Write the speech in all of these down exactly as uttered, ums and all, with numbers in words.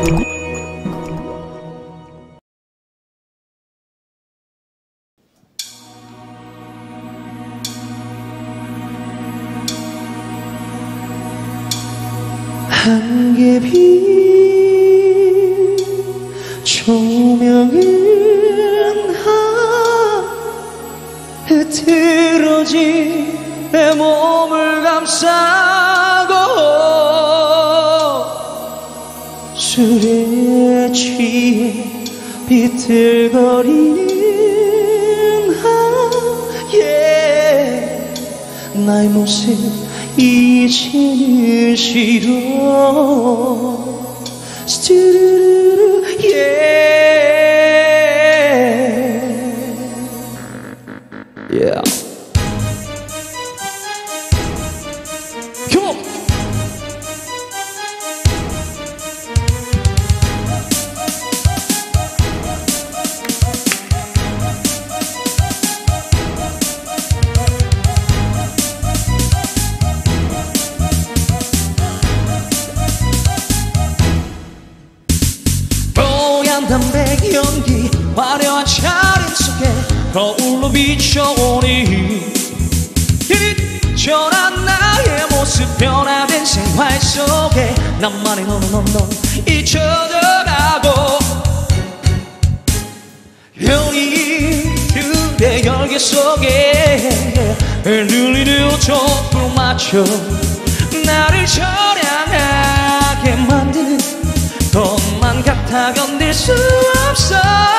한계빛 조명은 흐트러진 내 몸을 감싸고 술에 취해 비틀거리는 하얘 나의 모습 이제는 싫어 스트르르르 yeah yeah come on 담백 연기 화려한 차림 속에 거울로 비춰오니 전한 나의 모습 변화된 생활 속에 나만의 너너너너 잊혀져가고 연이 그대 열기 속에 흔들리는 촛불 맞춰 나를 처량하게 만드는 것만 같아 견딜 수 없어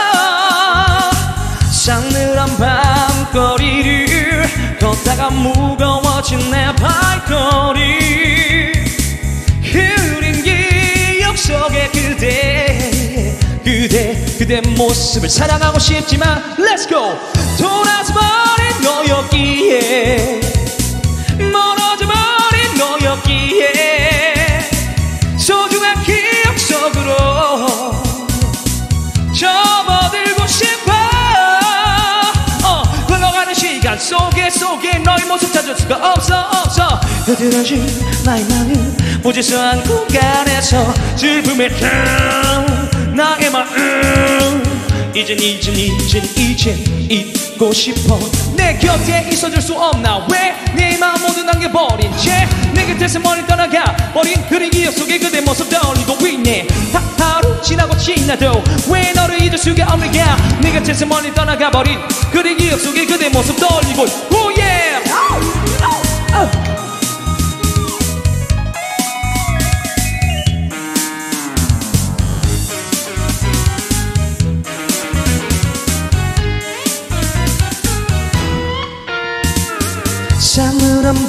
싸늘한 밤거리를 걷다가 무거워진 내 발걸이 흐린 기억 속에 그대 그대 그대 모습을 사랑하고 싶지만 Let's go 돌아서 버린 너였기에 멀어져 버린 너였기에 소중한 기억 속으로 접어들고 싶어 어, 흘러가는 시간 속에 속에 너의 모습 찾을 수가 없어 없어 흐드러진 나의 마음 무질서한 공간에서 슬픔에 탕 나의 마음 이젠 이젠 이젠 이젠 잊고 싶어 내 곁에 있어줄 수 없나 왜 내 마음 모두 남겨버린 채 내 곁에서 멀리 떠나가 버린 그린 기억 속에 그대 모습 떠올리고 있네 하루 지나고 지나도 왜 너를 잊을 수가 없는가 내 곁에서 멀리 떠나가 버린 그린 기억 속에 그대 모습 떠올리고 오 예 싸늘한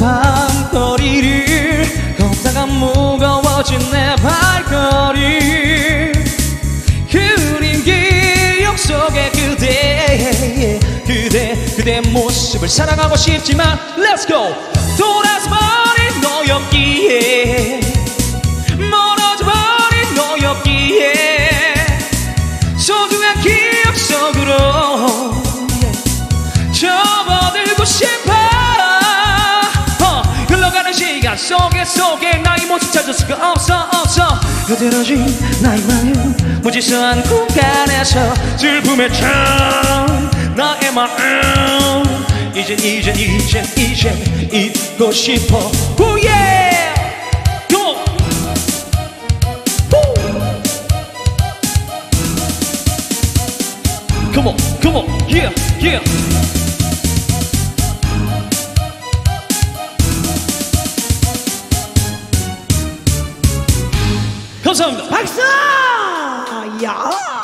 밤거리를 걷다가 무거워진 내 발걸이 흐린 기억 속에 그대 그대 그대 모습을 사랑하고 싶지만 Let's go 돌아서 버린 너였기에 멀어져 버린 너였기에 소중한 기억 속으로 접어들고 싶어 시간 속에 속에 나의 모습 찾을 수가 없어 없어 흐드러진 나의 마음 무질서한 공간에서 슬픔에 찬 나의 마음 이젠 이젠 이젠 이젠 잊고 싶어 오 예 Come on Come on Come on Yeah Yeah 감사합니다. 박수! 야!